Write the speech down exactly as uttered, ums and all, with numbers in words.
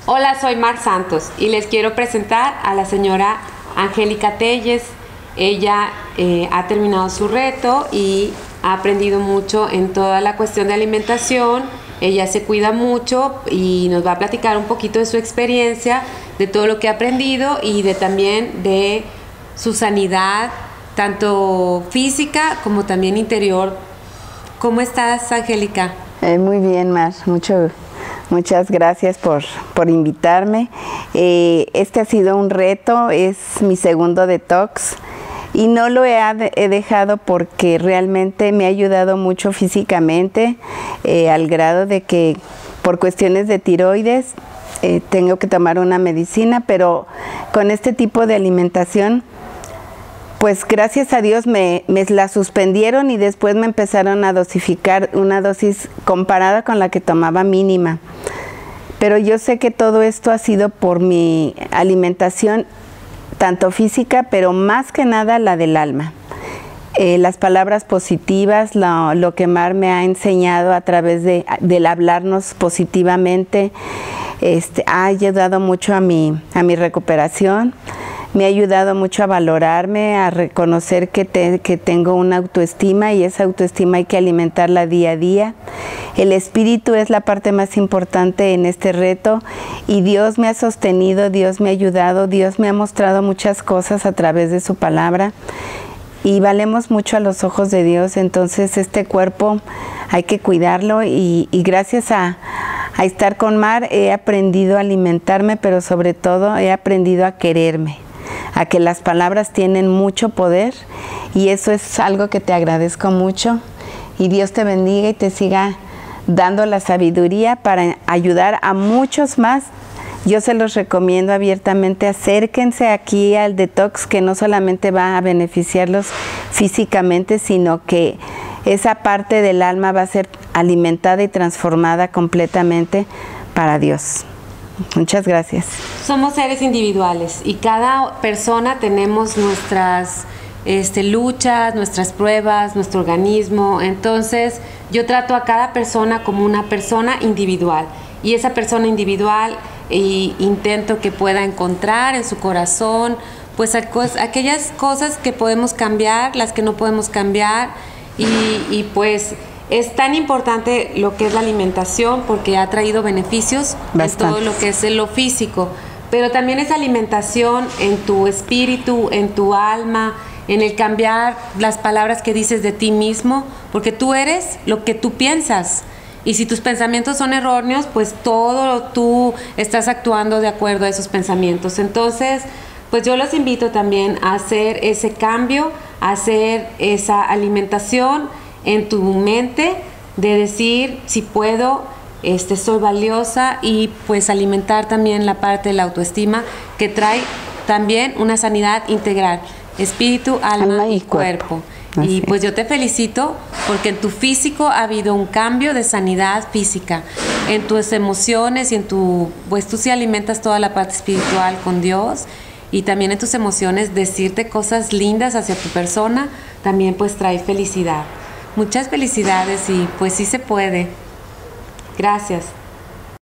Hola, soy Mar Santos y les quiero presentar a la señora Angélica Telles. Ella eh, ha terminado su reto y ha aprendido mucho en toda la cuestión de alimentación. Ella se cuida mucho y nos va a platicar un poquito de su experiencia, de todo lo que ha aprendido y de también de su sanidad, tanto física como también interior. ¿Cómo estás, Angélica? Eh, muy bien, Mar. Mucho, muchas gracias por, por invitarme. Eh, este ha sido un reto, es mi segundo detox. Y no lo he, he dejado porque realmente me ha ayudado mucho físicamente, eh, al grado de que por cuestiones de tiroides eh, tengo que tomar una medicina, pero con este tipo de alimentación, pues gracias a Dios me, me la suspendieron y después me empezaron a dosificar una dosis comparada con la que tomaba mínima. Pero yo sé que todo esto ha sido por mi alimentación, tanto física, pero más que nada la del alma. Eh, las palabras positivas, lo, lo que Mar me ha enseñado a través de, del hablarnos positivamente, este, ha ayudado mucho a mi, a mi recuperación. Me ha ayudado mucho a valorarme, a reconocer que, te, que tengo una autoestima y esa autoestima hay que alimentarla día a día. El espíritu es la parte más importante en este reto y Dios me ha sostenido, Dios me ha ayudado, Dios me ha mostrado muchas cosas a través de su palabra y valemos mucho a los ojos de Dios. Entonces este cuerpo hay que cuidarlo y, y gracias a, a estar con Mar he aprendido a alimentarme, pero sobre todo he aprendido a quererme, a que las palabras tienen mucho poder y eso es algo que te agradezco mucho y Dios te bendiga y te siga dando la sabiduría para ayudar a muchos más. Yo se los recomiendo abiertamente, acérquense aquí al detox que no solamente va a beneficiarlos físicamente, sino que esa parte del alma va a ser alimentada y transformada completamente para Dios. Muchas gracias. Somos seres individuales y cada persona tenemos nuestras este, luchas, nuestras pruebas, nuestro organismo. Entonces yo trato a cada persona como una persona individual y esa persona individual e intento que pueda encontrar en su corazón pues aquellas cosas que podemos cambiar, las que no podemos cambiar y, y pues es tan importante lo que es la alimentación porque ha traído beneficios Bastante. En todo lo que es lo físico, pero también es alimentación en tu espíritu, en tu alma, en el cambiar las palabras que dices de ti mismo, porque tú eres lo que tú piensas. Y si tus pensamientos son erróneos, pues todo tú estás actuando de acuerdo a esos pensamientos. Entonces, pues yo los invito también a hacer ese cambio, a hacer esa alimentación en tu mente, de decir si puedo, este, soy valiosa y pues alimentar también la parte de la autoestima que trae también una sanidad integral, espíritu, alma, alma y, y cuerpo. cuerpo. Y pues yo te felicito porque en tu físico ha habido un cambio de sanidad física, en tus emociones y en tu, pues tú sí alimentas toda la parte espiritual con Dios y también en tus emociones decirte cosas lindas hacia tu persona también pues trae felicidad. Muchas felicidades y pues sí se puede. Gracias.